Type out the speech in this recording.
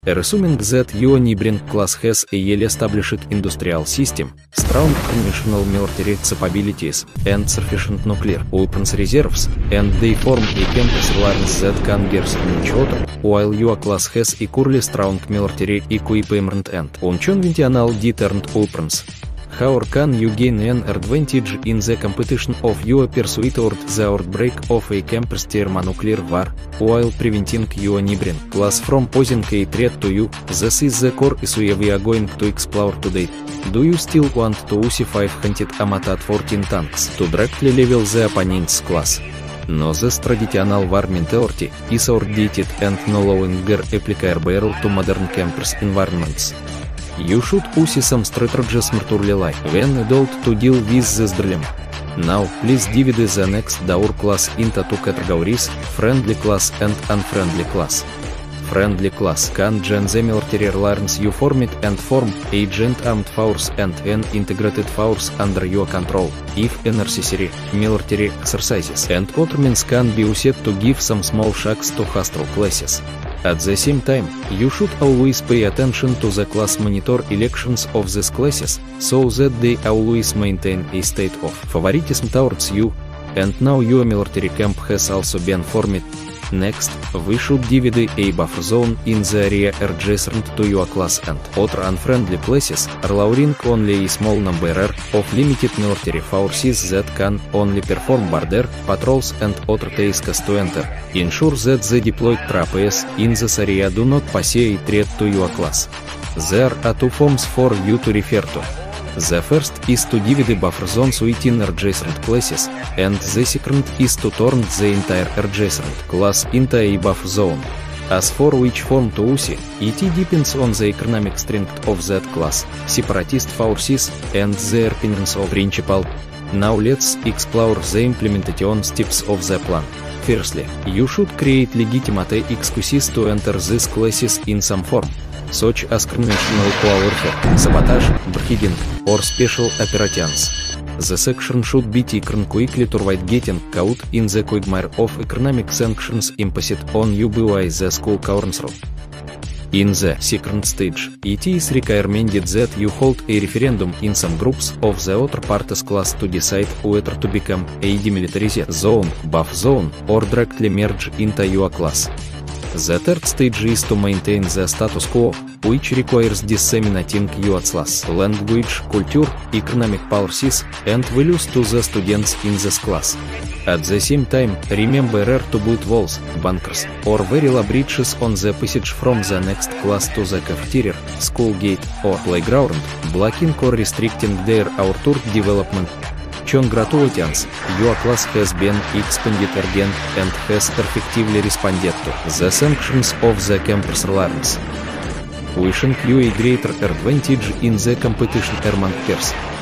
Assuming that your neighboring class has a well-established industrial system, strong conventional military capabilities, and sufficient nuclear weapons reserves, and they form a campus alliance that can garrison each other, while your class has equally strong military equipment and unconventional deterrent weapons. How can you gain an advantage in the competition of your pursuit toward the outbreak of a campus thermonuclear war, while preventing your neighboring class from posing a threat to you? This is the core issue we are going to explore today. Do you still want to use 500 AMAT 14 tanks to directly level the opponent's class? No, this traditional war mentality is outdated and no longer applicable to modern campus environments. You should use some strategies smartly like when adult to deal with this dilemma. Now, please divide the next door class into two categories: friendly class and unfriendly class. Friendly class can join the military alliance you formed and form a joint armed force and an integrated force under your control, if necessary. Military exercises and other means can be used to give some small shocks to hostile classes. At the same time, you should always pay attention to the class monitor elections of these classes, so that they always maintain a state of favoritism towards you. And now your military camp has also been formed. Next, we should divide a buffer zone in the area adjacent to your class and other unfriendly places, allowing only a small number of limited military forces that can only perform border patrols and other tasks to enter. Ensure that the deployed troops in this area do not pose a threat to your class. There are two forms for you to refer to. The first is to divide buffer zones within adjacent classes, and the second is to turn the entire adjacent class into a buffer zone. As for which form to use, it depends on the economic strength of that class, separatist forces, and their opinions of principle. Now let's explore the implementation steps of the plan. Firstly, you should create legitimate excuses to enter these classes in some form, such as conventional warfare, sabotage, beheading, or special operations. The section should be taken quickly to avoid getting caught in the quagmire of economic sanctions imposed on you by the school council. In the second stage, it is recommended that you hold a referendum in some groups of the other parties class to decide whether to become a demilitarized zone, buff zone, or directly merge into your class. The third stage is to maintain the status quo, which requires disseminating your class language, culture, economic policies, and values to the students in this class. At the same time, remember to build walls, bunkers, or very low bridges on the passage from the next class to the cafeteria, school gate, or playground, blocking or restricting their outdoor development. Congratulations, your class has been expanded again and has effectively responded to the sanctions of the campus alliance. Wishing you a greater advantage in the competition among peers.